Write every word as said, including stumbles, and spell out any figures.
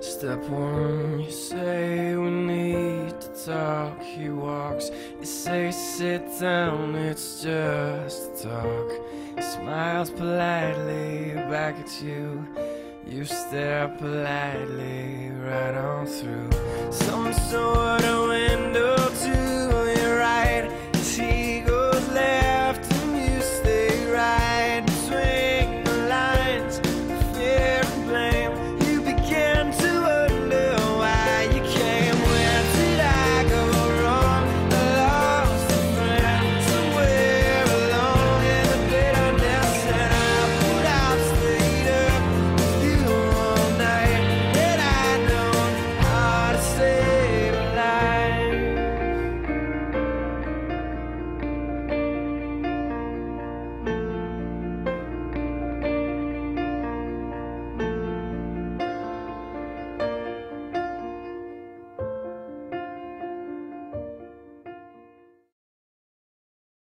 Step one, you say we need to talk. He walks, you say sit down, it's just talk. He smiles politely back at you. You stare politely right on through some sort of window to your right. Is he